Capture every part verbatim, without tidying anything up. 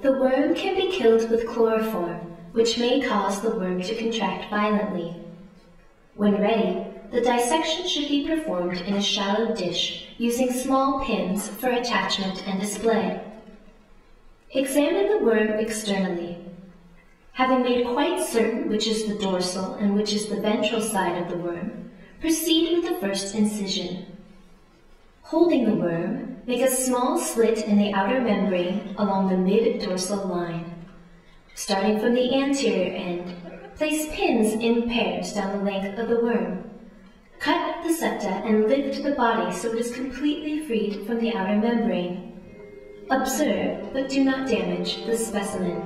The worm can be killed with chloroform, which may cause the worm to contract violently. When ready, the dissection should be performed in a shallow dish using small pins for attachment and display. Examine the worm externally. Having made quite certain which is the dorsal and which is the ventral side of the worm, proceed with the first incision. Holding the worm, make a small slit in the outer membrane along the mid-dorsal line. Starting from the anterior end, place pins in pairs down the length of the worm. Cut the septa and lift the body so it is completely freed from the outer membrane. Observe, but do not damage the specimen.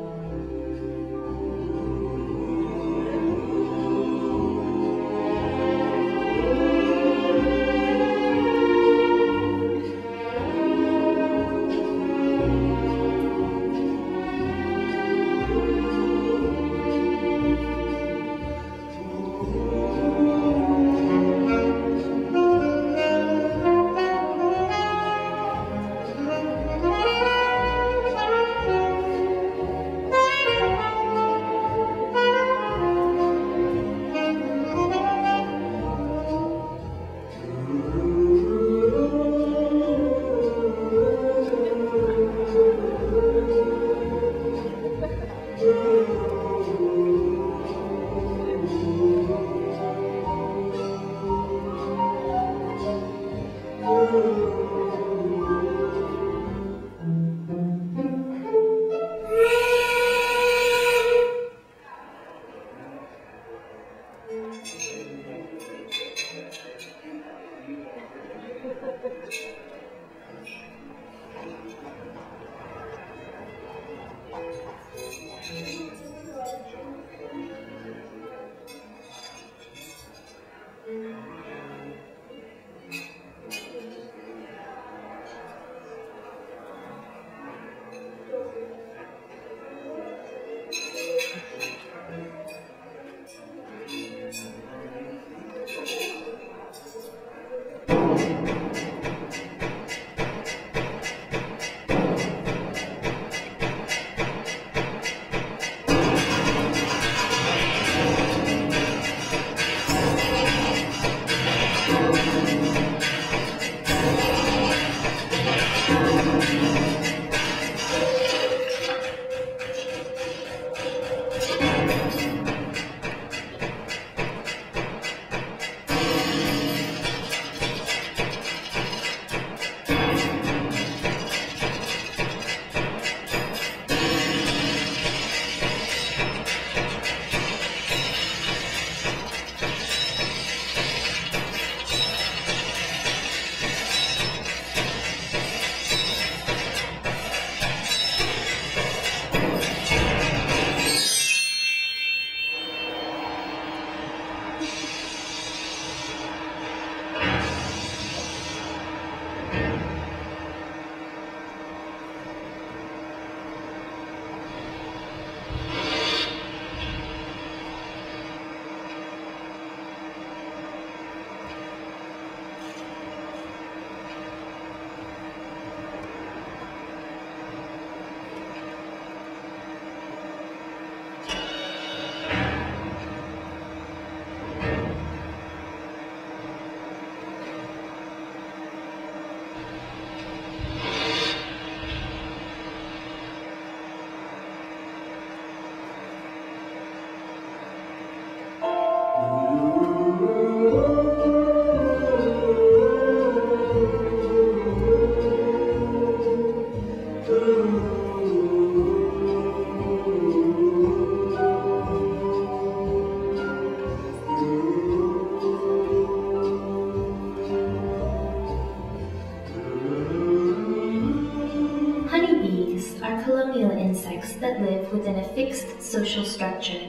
That live within a fixed social structure.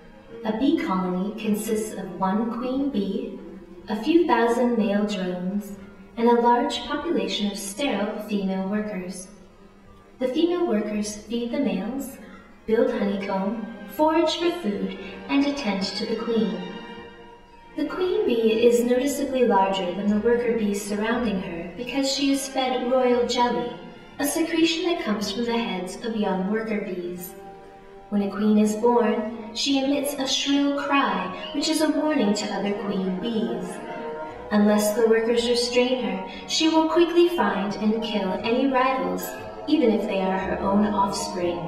A bee colony consists of one queen bee, a few thousand male drones, and a large population of sterile female workers. The female workers feed the males, build honeycomb, forage for food, and attend to the queen. The queen bee is noticeably larger than the worker bees surrounding her because she is fed royal jelly, a secretion that comes from the heads of young worker bees. When a queen is born, she emits a shrill cry, which is a warning to other queen bees. Unless the workers restrain her, she will quickly find and kill any rivals, even if they are her own offspring.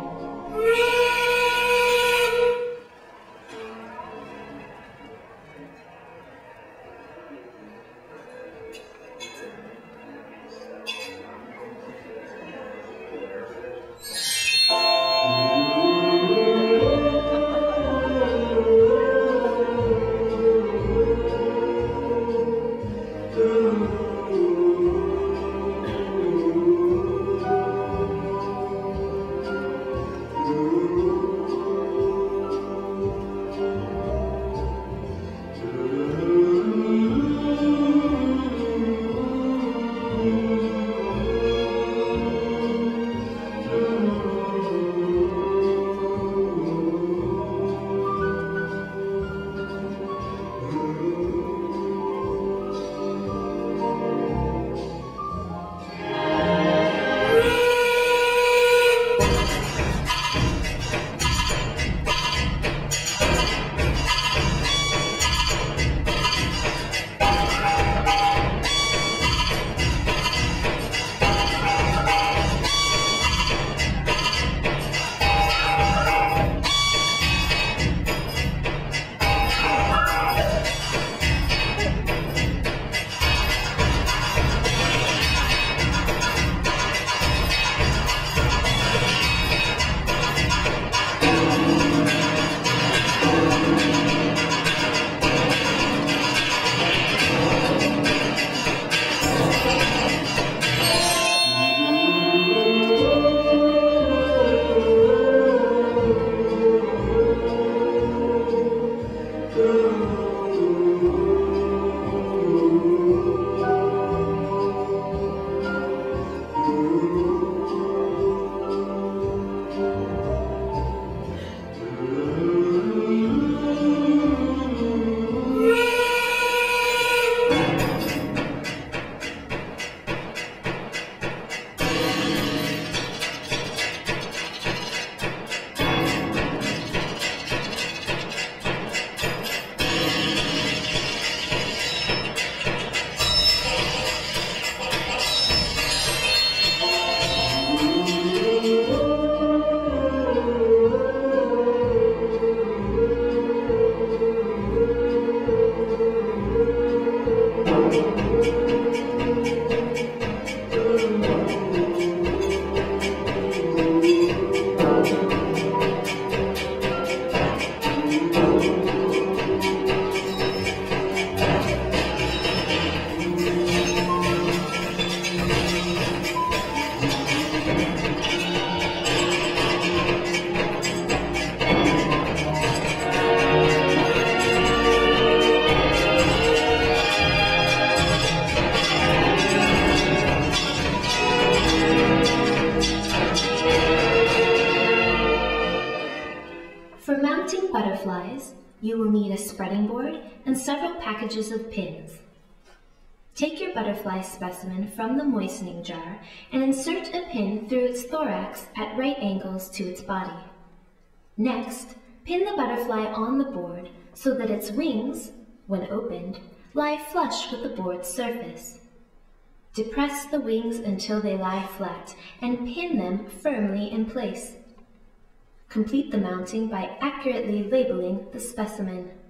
Butterflies, you will need a spreading board and several packages of pins. Take your butterfly specimen from the moistening jar and insert a pin through its thorax at right angles to its body. Next, pin the butterfly on the board so that its wings, when opened, lie flush with the board's surface. Depress the wings until they lie flat and pin them firmly in place. Complete the mounting by accurately labeling the specimen.